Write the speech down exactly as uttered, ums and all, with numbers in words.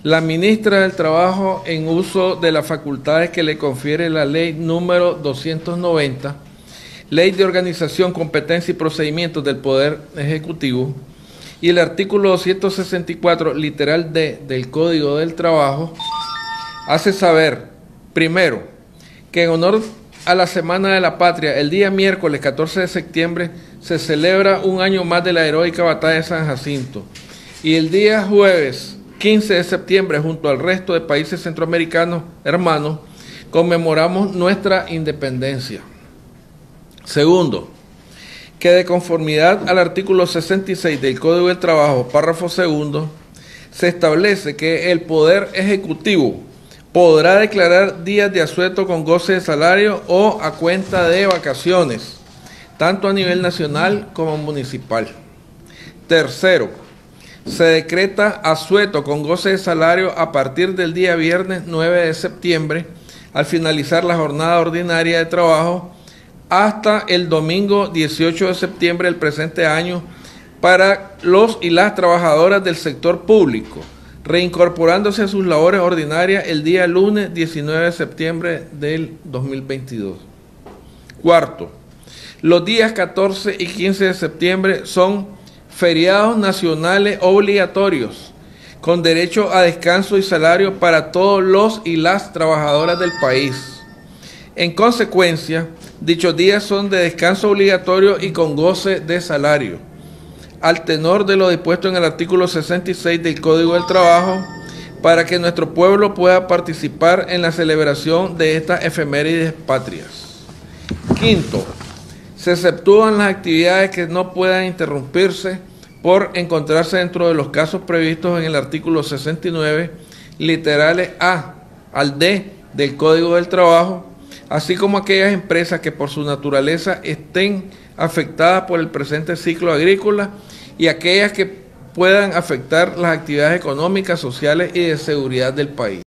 La ministra del Trabajo, en uso de las facultades que le confiere la ley número doscientos noventa, Ley de Organización, Competencia y Procedimientos del Poder Ejecutivo, y el artículo doscientos sesenta y cuatro, literal D, del Código del Trabajo, hace saber, primero, que en honor a la Semana de la Patria, el día miércoles catorce de septiembre, se celebra un año más de la heroica batalla de San Jacinto, y el día jueves quince de septiembre, junto al resto de países centroamericanos hermanos, conmemoramos nuestra independencia. Segundo, que de conformidad al artículo sesenta y seis del Código del Trabajo, párrafo segundo, se establece que el Poder Ejecutivo podrá declarar días de asueto con goce de salario o a cuenta de vacaciones, tanto a nivel nacional como municipal. Tercero, se decreta asueto con goce de salario a partir del día viernes nueve de septiembre, al finalizar la jornada ordinaria de trabajo, hasta el domingo dieciocho de septiembre del presente año para los y las trabajadoras del sector público, reincorporándose a sus labores ordinarias el día lunes diecinueve de septiembre del dos mil veintidós. Cuarto, los días catorce y quince de septiembre son feriados nacionales obligatorios, con derecho a descanso y salario para todos los y las trabajadoras del país. En consecuencia, dichos días son de descanso obligatorio y con goce de salario, al tenor de lo dispuesto en el artículo sesenta y seis del Código del Trabajo, para que nuestro pueblo pueda participar en la celebración de estas efemérides patrias. Quinto, se exceptúan las actividades que no puedan interrumpirse por encontrarse dentro de los casos previstos en el artículo sesenta y nueve, literales A al D del Código del Trabajo, así como aquellas empresas que por su naturaleza estén afectadas por el presente ciclo agrícola y aquellas que puedan afectar las actividades económicas, sociales y de seguridad del país.